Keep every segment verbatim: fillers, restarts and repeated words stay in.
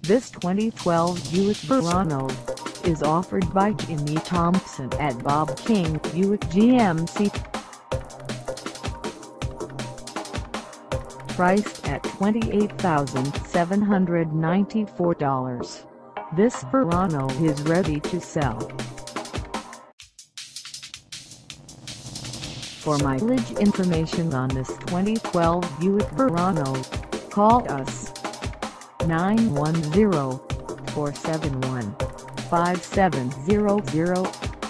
This twenty twelve Buick Verano is offered by Jimmy Thompson at Bob King Buick G M C. Priced at twenty-eight thousand seven hundred ninety-four dollars, this Verano is ready to sell. For mileage information on this twenty twelve Buick Verano, call us nine one zero, four seven one, five seven zero zero.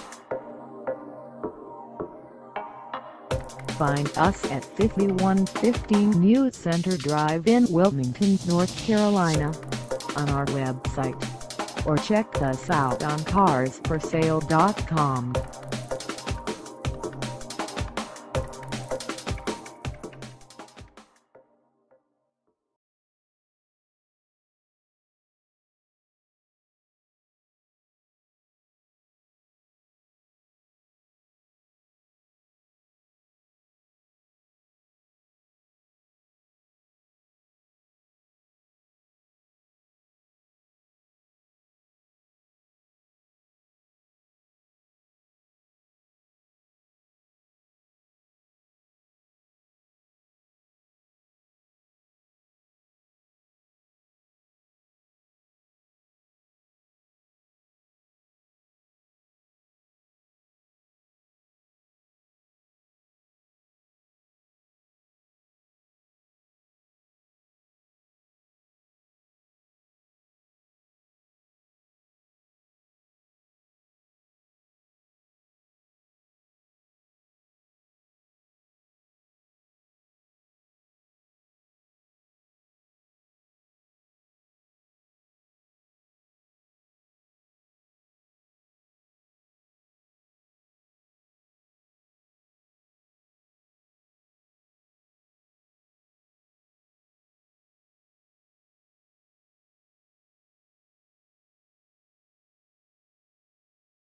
Find us at fifty-one fifteen New Center Drive in Wilmington, North Carolina, on our website, or check us out on cars for sale dot com.